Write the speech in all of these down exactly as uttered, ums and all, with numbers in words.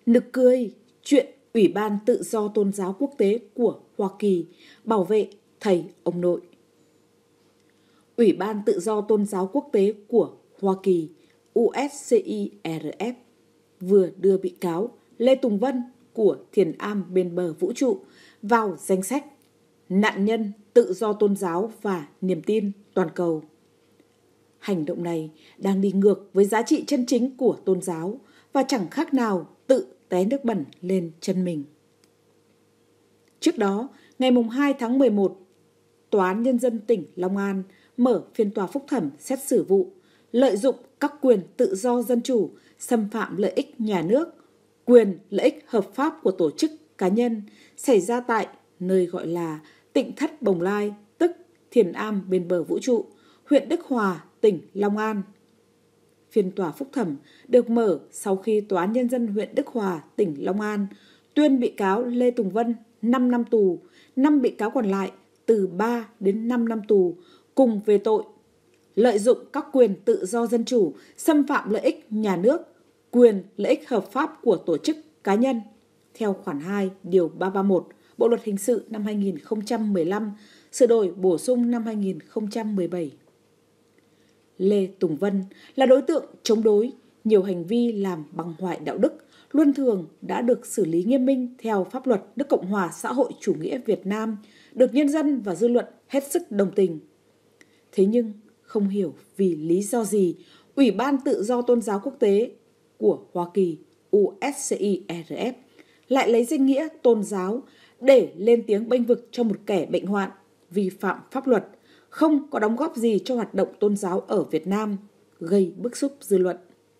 Nực cười, chuyện Ủy ban Tự do Tôn giáo Quốc tế của Hoa Kỳ bảo vệ thầy ông nội. Ủy ban Tự do Tôn giáo Quốc tế của Hoa Kỳ U S C I R F vừa đưa bị cáo Lê Tùng Vân của Thiền Am bên bờ vũ trụ vào danh sách nạn nhân tự do tôn giáo và niềm tin toàn cầu. Hành động này đang đi ngược với giá trị chân chính của tôn giáo và chẳng khác nào tự té nước bẩn lên chân mình. Trước đó, ngày hai tháng mười một, Tòa án Nhân dân tỉnh Long An mở phiên tòa phúc thẩm xét xử vụ lợi dụng các quyền tự do dân chủ, xâm phạm lợi ích nhà nước, quyền lợi ích hợp pháp của tổ chức cá nhân xảy ra tại nơi gọi là Tịnh Thất Bồng Lai, tức Thiền Am bên bờ vũ trụ, huyện Đức Hòa, tỉnh Long An. Phiên tòa phúc thẩm được mở sau khi Tòa án Nhân dân huyện Đức Hòa, tỉnh Long An tuyên bị cáo Lê Tùng Vân năm năm tù, năm bị cáo còn lại từ ba đến năm năm tù cùng về tội lợi dụng các quyền tự do dân chủ, xâm phạm lợi ích nhà nước, quyền lợi ích hợp pháp của tổ chức cá nhân theo khoản hai điều ba trăm ba mươi mốt Bộ luật hình sự năm hai nghìn không trăm mười lăm, sửa đổi bổ sung năm hai nghìn không trăm mười bảy. Lê Tùng Vân là đối tượng chống đối, nhiều hành vi làm bằng hoại đạo đức, luân thường đã được xử lý nghiêm minh theo pháp luật nước Cộng hòa xã hội chủ nghĩa Việt Nam, được nhân dân và dư luận hết sức đồng tình. Thế nhưng, không hiểu vì lý do gì, Ủy ban Tự do Tôn giáo Quốc tế của Hoa Kỳ U S C I R F lại lấy danh nghĩa tôn giáo để lên tiếng bênh vực cho một kẻ bệnh hoạn, vi phạm pháp luật, không có đóng góp gì cho hoạt động tôn giáo ở Việt Nam, gây bức xúc dư luận.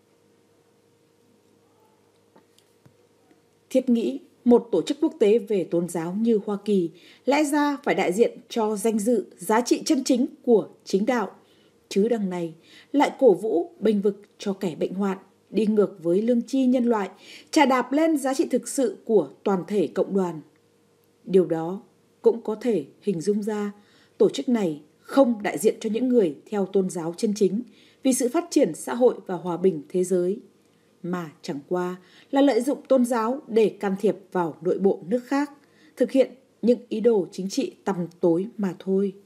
Thiết nghĩ, một tổ chức quốc tế về tôn giáo như Hoa Kỳ lẽ ra phải đại diện cho danh dự, giá trị chân chính của chính đạo, chứ đằng này lại cổ vũ bênh vực cho kẻ bệnh hoạn, đi ngược với lương tri nhân loại, chà đạp lên giá trị thực sự của toàn thể cộng đoàn. Điều đó cũng có thể hình dung ra tổ chức này không đại diện cho những người theo tôn giáo chân chính vì sự phát triển xã hội và hòa bình thế giới, mà chẳng qua là lợi dụng tôn giáo để can thiệp vào nội bộ nước khác, thực hiện những ý đồ chính trị tăm tối mà thôi.